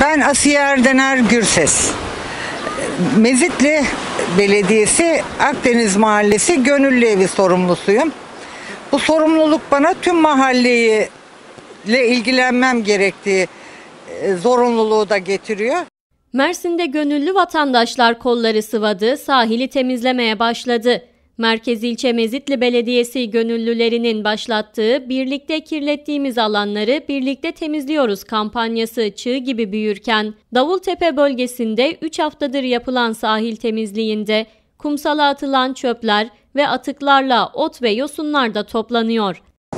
Ben Asiye Erdener Gürses. Mezitli Belediyesi Akdeniz Mahallesi Gönüllü Evi sorumlusuyum. Bu sorumluluk bana tüm mahalleyle ilgilenmem gerektiği zorunluluğu da getiriyor. Mersin'de gönüllü vatandaşlar kolları sıvadı, sahili temizlemeye başladı. Merkez İlçe Mezitli Belediyesi gönüllülerinin başlattığı "Birlikte kirlettiğimiz alanları birlikte temizliyoruz" kampanyası çığ gibi büyürken, Davultepe bölgesinde 3 haftadır yapılan sahil temizliğinde kumsala atılan çöpler ve atıklarla ot ve yosunlar da toplanıyor.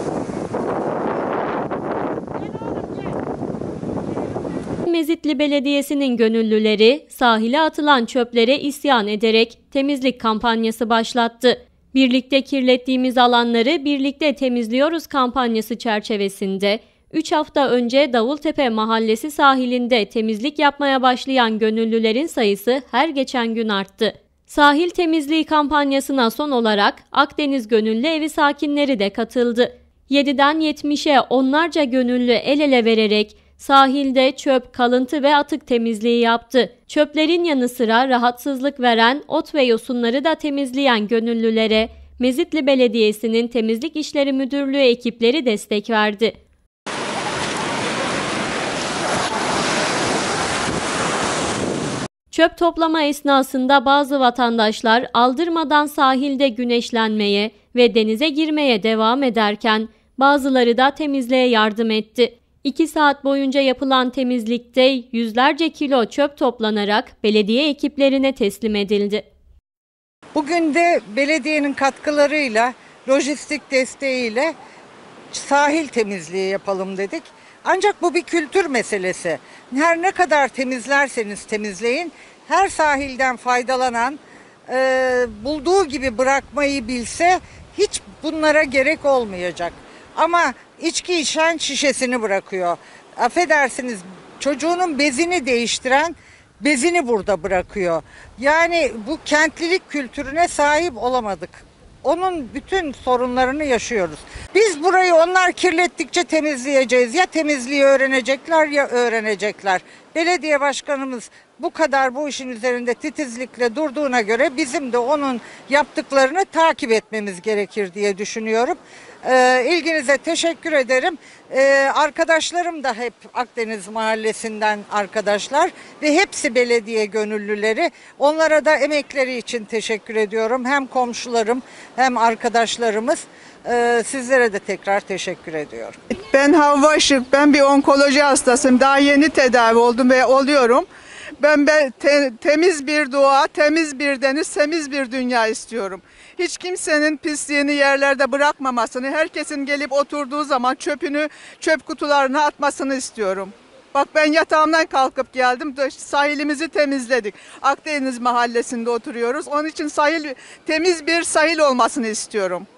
Mezitli Belediyesi'nin gönüllüleri sahile atılan çöplere isyan ederek temizlik kampanyası başlattı. "Birlikte kirlettiğimiz alanları birlikte temizliyoruz" kampanyası çerçevesinde 3 hafta önce Davultepe Mahallesi sahilinde temizlik yapmaya başlayan gönüllülerin sayısı her geçen gün arttı. Sahil temizliği kampanyasına son olarak Akdeniz Gönüllü Evi sakinleri de katıldı. 7'den 70'e onlarca gönüllü el ele vererek sahilde çöp, kalıntı ve atık temizliği yaptı. Çöplerin yanı sıra rahatsızlık veren ot ve yosunları da temizleyen gönüllülere Mezitli Belediyesi'nin Temizlik İşleri Müdürlüğü ekipleri destek verdi. Çöp toplama esnasında bazı vatandaşlar aldırmadan sahilde güneşlenmeye ve denize girmeye devam ederken bazıları da temizliğe yardım etti. 2 saat boyunca yapılan temizlikte yüzlerce kilo çöp toplanarak belediye ekiplerine teslim edildi. Bugün de belediyenin katkılarıyla, lojistik desteğiyle sahil temizliği yapalım dedik. Ancak bu bir kültür meselesi. Her ne kadar temizlerseniz temizleyin, her sahilden faydalanan bulduğu gibi bırakmayı bilse hiç bunlara gerek olmayacak. Ama içki içen şişesini bırakıyor. Affedersiniz, çocuğunun bezini değiştiren bezini burada bırakıyor. Yani bu kentlilik kültürüne sahip olamadık. Onun bütün sorunlarını yaşıyoruz. Biz burayı onlar kirlettikçe temizleyeceğiz. Ya temizliği öğrenecekler ya öğrenecekler. Belediye başkanımız bu kadar bu işin üzerinde titizlikle durduğuna göre bizim de onun yaptıklarını takip etmemiz gerekir diye düşünüyorum. İlginize teşekkür ederim. Arkadaşlarım da hep Akdeniz Mahallesi'nden arkadaşlar ve hepsi belediye gönüllüleri. Onlara da emekleri için teşekkür ediyorum. Hem komşularım hem arkadaşlarımız. Sizlere de tekrar teşekkür ediyorum. Ben Havva Işık, ben bir onkoloji hastasıyım. Daha yeni tedavi oldum ve oluyorum. Ben temiz bir doğa, temiz bir deniz, temiz bir dünya istiyorum. Hiç kimsenin pisliğini yerlerde bırakmamasını, herkesin gelip oturduğu zaman çöpünü çöp kutularına atmasını istiyorum. Bak ben yatağımdan kalkıp geldim, sahilimizi temizledik. Akdeniz Mahallesi'nde oturuyoruz. Onun için temiz bir sahil olmasını istiyorum.